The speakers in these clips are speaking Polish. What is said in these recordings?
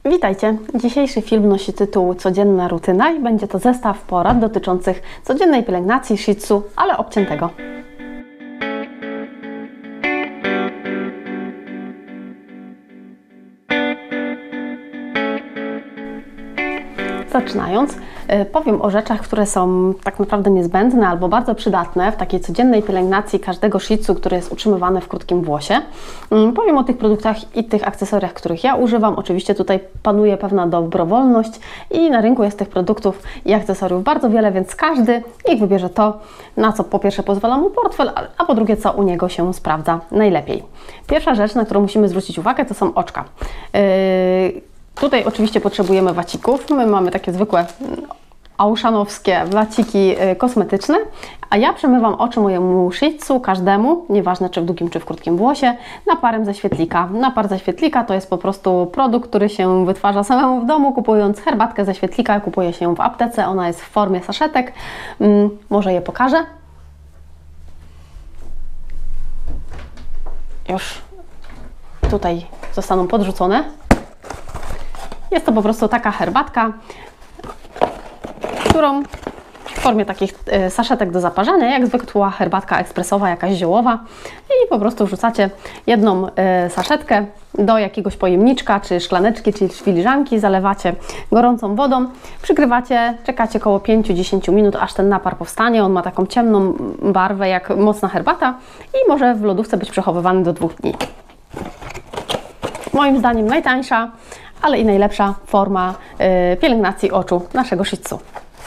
Witajcie! Dzisiejszy film nosi tytuł Codzienna rutyna i będzie to zestaw porad dotyczących codziennej pielęgnacji Shih Tzu, ale obciętego. Zaczynając, powiem o rzeczach, które są tak naprawdę niezbędne albo bardzo przydatne w takiej codziennej pielęgnacji każdego Shih Tzu, który jest utrzymywany w krótkim włosie. Powiem o tych produktach i tych akcesoriach, których ja używam. Oczywiście tutaj panuje pewna dobrowolność i na rynku jest tych produktów i akcesoriów bardzo wiele, więc każdy niech wybierze to, na co po pierwsze pozwala mu portfel, a po drugie co u niego się sprawdza najlepiej. Pierwsza rzecz, na którą musimy zwrócić uwagę, to są oczka. Tutaj oczywiście potrzebujemy wacików. My mamy takie zwykłe auszanowskie waciki kosmetyczne, a ja przemywam oczy mojemu Shih Tzu, każdemu, nieważne czy w długim czy w krótkim włosie, naparem ze świetlika. Napar ze świetlika to jest po prostu produkt, który się wytwarza samemu w domu, kupując herbatkę ze świetlika, kupuje się ją w aptece, ona jest w formie saszetek. Może je pokażę. Już tutaj zostaną podrzucone. Jest to po prostu taka herbatka, którą w formie takich saszetek do zaparzania, jak zwykła herbatka ekspresowa, jakaś ziołowa, i po prostu wrzucacie jedną saszetkę do jakiegoś pojemniczka, czy szklaneczki, czy filiżanki, zalewacie gorącą wodą, przykrywacie, czekacie około 5-10 minut, aż ten napar powstanie. On ma taką ciemną barwę, jak mocna herbata i może w lodówce być przechowywany do 2 dni. Moim zdaniem najtańsza, ale i najlepsza forma pielęgnacji oczu naszego Shih Tzu.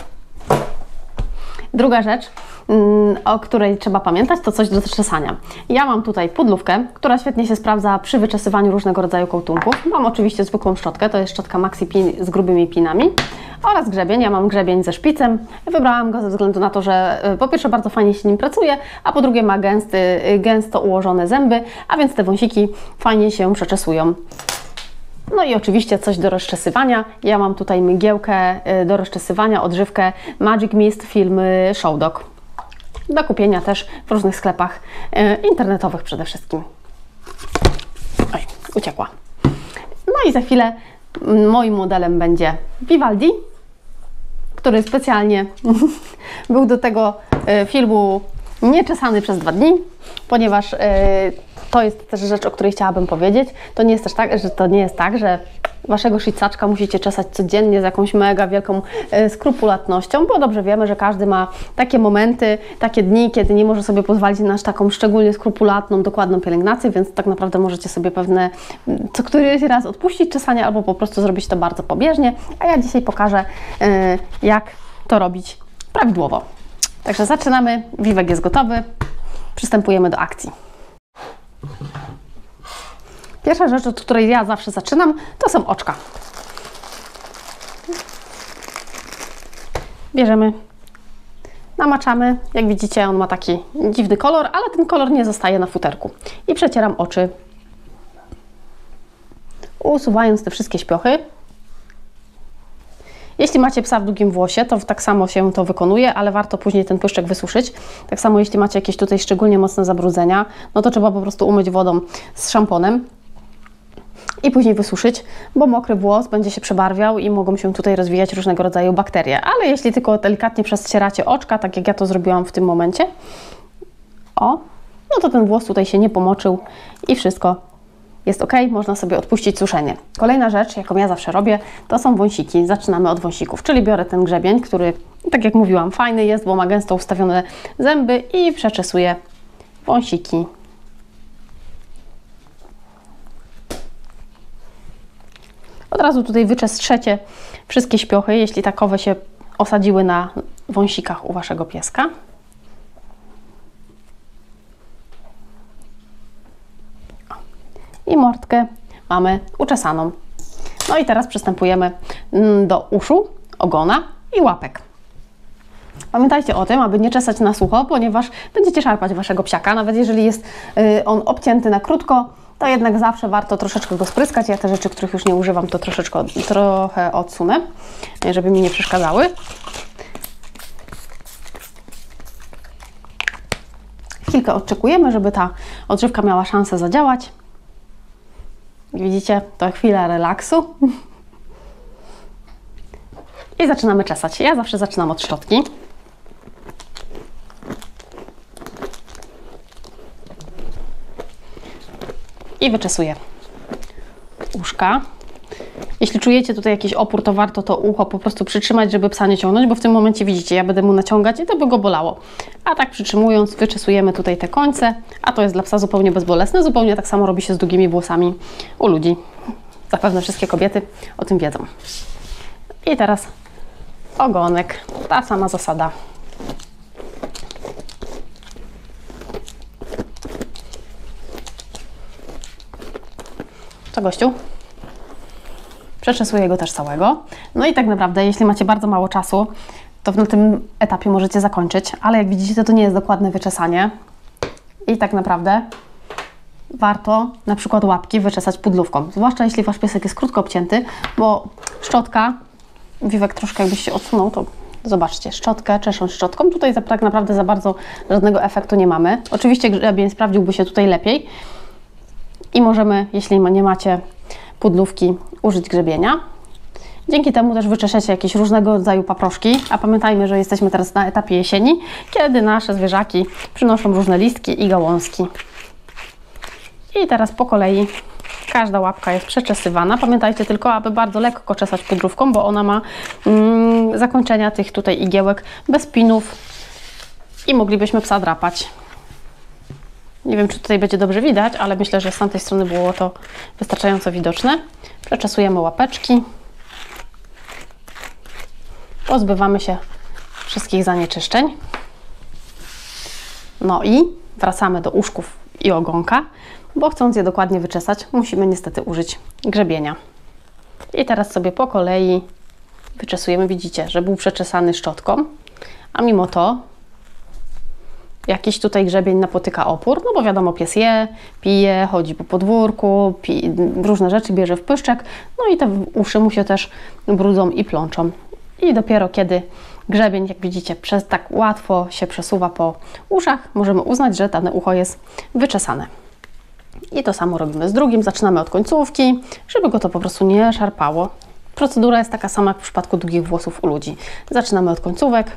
Druga rzecz, o której trzeba pamiętać, to coś do czesania. Ja mam tutaj pudlówkę, która świetnie się sprawdza przy wyczesywaniu różnego rodzaju kołtunków. Mam oczywiście zwykłą szczotkę, to jest szczotka Maxi Pin z grubymi pinami, oraz grzebień. Ja mam grzebień ze szpicem. Wybrałam go ze względu na to, że po pierwsze bardzo fajnie się nim pracuje, a po drugie ma gęsto ułożone zęby, a więc te wąsiki fajnie się przeczesują. No i oczywiście coś do rozczesywania. Ja mam tutaj mgiełkę do rozczesywania, odżywkę Magic Mist firmy Show Dog. Do kupienia też w różnych sklepach internetowych przede wszystkim. Oj, uciekła. No i za chwilę moim modelem będzie Vivaldi, który specjalnie był do tego filmu nieczesany przez 2 dni, ponieważ to jest też rzecz, o której chciałabym powiedzieć. To nie jest tak, że waszego shitsaczka musicie czesać codziennie z jakąś mega wielką skrupulatnością, bo dobrze wiemy, że każdy ma takie momenty, takie dni, kiedy nie może sobie pozwolić na taką szczególnie skrupulatną, dokładną pielęgnację, więc tak naprawdę możecie sobie co któryś raz odpuścić czesanie albo po prostu zrobić to bardzo pobieżnie, a ja dzisiaj pokażę, jak to robić prawidłowo. Także zaczynamy, Wiwek jest gotowy, przystępujemy do akcji. Pierwsza rzecz, od której ja zawsze zaczynam, to są oczka. Bierzemy, namaczamy. Jak widzicie, on ma taki dziwny kolor, ale ten kolor nie zostaje na futerku. I przecieram oczy, usuwając te wszystkie śpiochy. Jeśli macie psa w długim włosie, to tak samo się to wykonuje, ale warto później ten pyszczek wysuszyć. Tak samo jeśli macie jakieś tutaj szczególnie mocne zabrudzenia, no to trzeba po prostu umyć wodą z szamponem i później wysuszyć, bo mokry włos będzie się przebarwiał i mogą się tutaj rozwijać różnego rodzaju bakterie. Ale jeśli tylko delikatnie przecieracie oczka, tak jak ja to zrobiłam w tym momencie, no to ten włos tutaj się nie pomoczył i wszystko jest ok, można sobie odpuścić suszenie. Kolejna rzecz, jaką ja zawsze robię, to są wąsiki. Zaczynamy od wąsików, czyli biorę ten grzebień, który, tak jak mówiłam, fajny jest, bo ma gęsto ustawione zęby i przeczesuję wąsiki. Od razu tutaj wyczestrzecie wszystkie śpiochy, jeśli takowe się osadziły na wąsikach u waszego pieska. I mordkę mamy uczesaną. No i teraz przystępujemy do uszu, ogona i łapek. Pamiętajcie o tym, aby nie czesać na sucho, ponieważ będziecie szarpać waszego psiaka. Nawet jeżeli jest on obcięty na krótko, to jednak zawsze warto troszeczkę go spryskać. Ja te rzeczy, których już nie używam, to trochę odsunę, żeby mi nie przeszkadzały. Chwilkę odczekujemy, żeby ta odżywka miała szansę zadziałać. Widzicie, to chwila relaksu. I zaczynamy czesać. Ja zawsze zaczynam od szczotki. I wyczesuję uszka. Jeśli czujecie tutaj jakiś opór, to warto to ucho po prostu przytrzymać, żeby psa nie ciągnąć, bo w tym momencie widzicie, ja będę mu naciągać i to by go bolało. A tak przytrzymując, wyczesujemy tutaj te końce, a to jest dla psa zupełnie bezbolesne. Zupełnie tak samo robi się z długimi włosami u ludzi. Zapewne wszystkie kobiety o tym wiedzą. I teraz ogonek, ta sama zasada. Co, gościu? Przeczesuję go też całego. No i tak naprawdę, jeśli macie bardzo mało czasu, to na tym etapie możecie zakończyć, ale jak widzicie, to nie jest dokładne wyczesanie. I tak naprawdę warto na przykład łapki wyczesać pudlówką, zwłaszcza jeśli Wasz piesek jest krótko obcięty, bo szczotka, Wiwek troszkę jakbyś się odsunął, to zobaczcie, szczotkę, czesząc szczotką, tutaj tak naprawdę za bardzo żadnego efektu nie mamy. Oczywiście grzebień sprawdziłby się tutaj lepiej i możemy, jeśli nie macie pudlówki, użyć grzebienia. Dzięki temu też wyczeszecie jakieś różnego rodzaju paproszki, a pamiętajmy, że jesteśmy teraz na etapie jesieni, kiedy nasze zwierzaki przynoszą różne listki i gałązki. I teraz po kolei każda łapka jest przeczesywana. Pamiętajcie tylko, aby bardzo lekko czesać pudrówką, bo ona ma zakończenia tych tutaj igiełek bez pinów i moglibyśmy psa drapać. Nie wiem, czy tutaj będzie dobrze widać, ale myślę, że z tamtej strony było to wystarczająco widoczne. Przeczesujemy łapeczki. Pozbywamy się wszystkich zanieczyszczeń. No i wracamy do uszków i ogonka, bo chcąc je dokładnie wyczesać, musimy niestety użyć grzebienia. I teraz sobie po kolei wyczesujemy. Widzicie, że był przeczesany szczotką, a mimo to jakiś tutaj grzebień napotyka opór, no bo wiadomo, pies je, pije, chodzi po podwórku, różne rzeczy bierze w pyszczek, no i te uszy mu się też brudzą i plączą. I dopiero kiedy grzebień, jak widzicie, tak łatwo się przesuwa po uszach, możemy uznać, że dane ucho jest wyczesane. I to samo robimy z drugim. Zaczynamy od końcówki, żeby go to po prostu nie szarpało. Procedura jest taka sama jak w przypadku długich włosów u ludzi. Zaczynamy od końcówek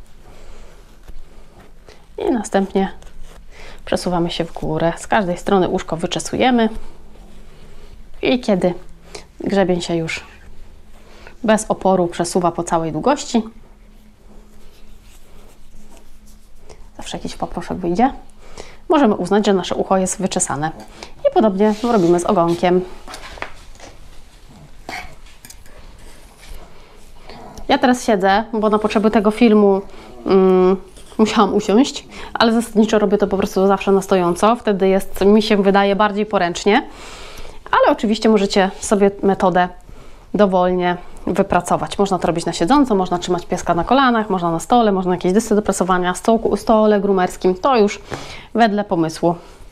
i następnie przesuwamy się w górę. Z każdej strony uszko wyczesujemy i kiedy grzebień się już bez oporu przesuwa po całej długości, zawsze jakiś paproszek wyjdzie, możemy uznać, że nasze ucho jest wyczesane. I podobnie robimy z ogonkiem. Ja teraz siedzę, bo na potrzeby tego filmu musiałam usiąść, ale zasadniczo robię to po prostu zawsze na stojąco. Wtedy jest, mi się wydaje, bardziej poręcznie. Ale oczywiście możecie sobie metodę dowolnie wypracować. Można to robić na siedząco, można trzymać pieska na kolanach, można na stole, można jakieś dysy do prasowania, stole grumerskim. To już wedle pomysłu.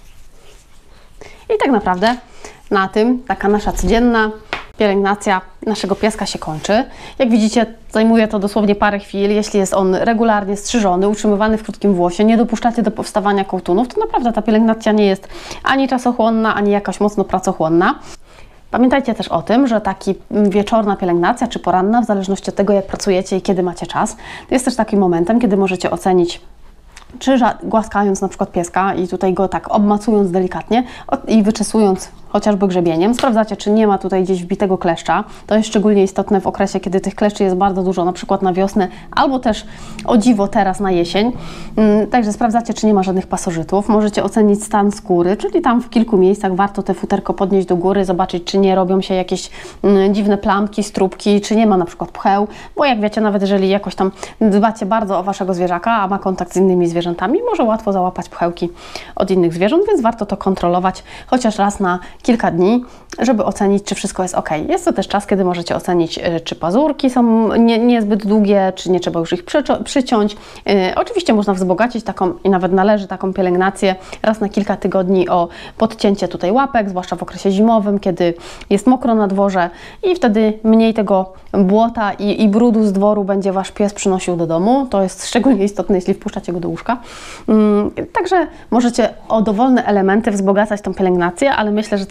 I tak naprawdę na tym taka nasza codzienna pielęgnacja naszego pieska się kończy. Jak widzicie, zajmuje to dosłownie parę chwil. Jeśli jest on regularnie strzyżony, utrzymywany w krótkim włosie, nie dopuszczacie do powstawania kołtunów, to naprawdę ta pielęgnacja nie jest ani czasochłonna, ani jakaś mocno pracochłonna. Pamiętajcie też o tym, że taki wieczorna pielęgnacja czy poranna, w zależności od tego, jak pracujecie i kiedy macie czas, jest też takim momentem, kiedy możecie ocenić, czy głaskając na przykład pieska i tutaj go tak obmacując delikatnie i wyczesując chociażby grzebieniem, sprawdzacie, czy nie ma tutaj gdzieś wbitego kleszcza. To jest szczególnie istotne w okresie, kiedy tych kleszczy jest bardzo dużo, na przykład na wiosnę, albo też o dziwo teraz na jesień. Także sprawdzacie, czy nie ma żadnych pasożytów. Możecie ocenić stan skóry, czyli tam w kilku miejscach warto te futerko podnieść do góry, zobaczyć, czy nie robią się jakieś dziwne plamki, strupki, czy nie ma na przykład pcheł, bo jak wiecie, nawet jeżeli jakoś tam dbacie bardzo o Waszego zwierzaka, a ma kontakt z innymi zwierzętami, może łatwo załapać pchełki od innych zwierząt, więc warto to kontrolować chociaż raz na kilka dni, żeby ocenić, czy wszystko jest ok. Jest to też czas, kiedy możecie ocenić, czy pazurki są niezbyt długie, czy nie trzeba już ich przyciąć. Oczywiście można wzbogacić taką i nawet należy taką pielęgnację raz na kilka tygodni o podcięcie tutaj łapek, zwłaszcza w okresie zimowym, kiedy jest mokro na dworze i wtedy mniej tego błota i brudu z dworu będzie Wasz pies przynosił do domu. To jest szczególnie istotne, jeśli wpuszczacie go do łóżka. Także możecie o dowolne elementy wzbogacać tą pielęgnację, ale myślę, że ta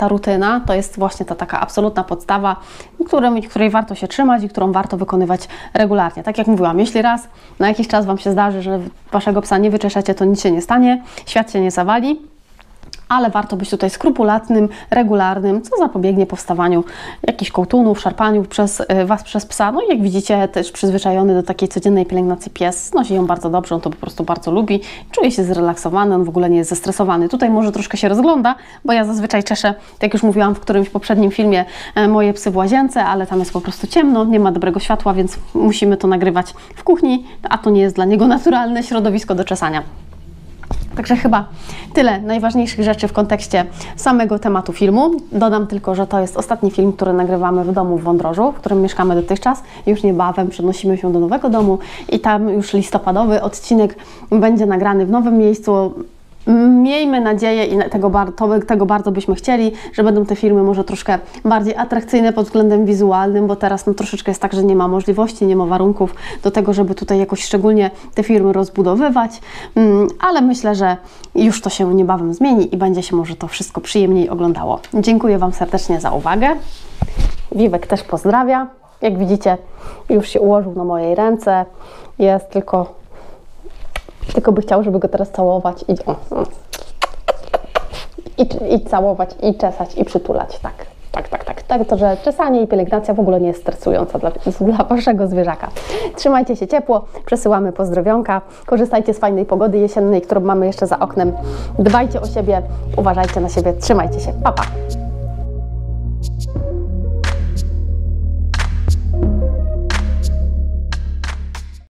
ta rutyna to jest właśnie ta taka absolutna podstawa, której warto się trzymać i którą warto wykonywać regularnie. Tak jak mówiłam, jeśli raz na jakiś czas Wam się zdarzy, że Waszego psa nie wyczeszecie, to nic się nie stanie, świat się nie zawali, ale warto być tutaj skrupulatnym, regularnym, co zapobiegnie powstawaniu jakichś kołtunów, szarpaniu Was przez psa. No i jak widzicie, też przyzwyczajony do takiej codziennej pielęgnacji pies znosi ją bardzo dobrze, on to po prostu bardzo lubi, czuje się zrelaksowany, on w ogóle nie jest zestresowany. Tutaj może troszkę się rozgląda, bo ja zazwyczaj czeszę, tak jak już mówiłam w którymś poprzednim filmie, moje psy w łazience, ale tam jest po prostu ciemno, nie ma dobrego światła, więc musimy to nagrywać w kuchni, a to nie jest dla niego naturalne środowisko do czesania. Także chyba tyle najważniejszych rzeczy w kontekście samego tematu filmu. Dodam tylko, że to jest ostatni film, który nagrywamy w domu w Wądrożu, w którym mieszkamy dotychczas. Już niebawem przenosimy się do nowego domu i tam już listopadowy odcinek będzie nagrany w nowym miejscu. Miejmy nadzieję i tego bardzo byśmy chcieli, że będą te filmy może troszkę bardziej atrakcyjne pod względem wizualnym, bo teraz no, troszeczkę jest tak, że nie ma możliwości, nie ma warunków do tego, żeby tutaj jakoś szczególnie te filmy rozbudowywać, ale myślę, że już to się niebawem zmieni i będzie się może to wszystko przyjemniej oglądało. Dziękuję Wam serdecznie za uwagę. Wiwek też pozdrawia. Jak widzicie, już się ułożył na mojej ręce. Jest tylko by chciał, żeby go teraz całować i całować, i czesać, i przytulać. Tak, to, że czesanie i pielęgnacja w ogóle nie jest stresująca dla Waszego zwierzaka. Trzymajcie się ciepło, przesyłamy pozdrowionka, korzystajcie z fajnej pogody jesiennej, którą mamy jeszcze za oknem. Dbajcie o siebie, uważajcie na siebie, trzymajcie się, pa, pa!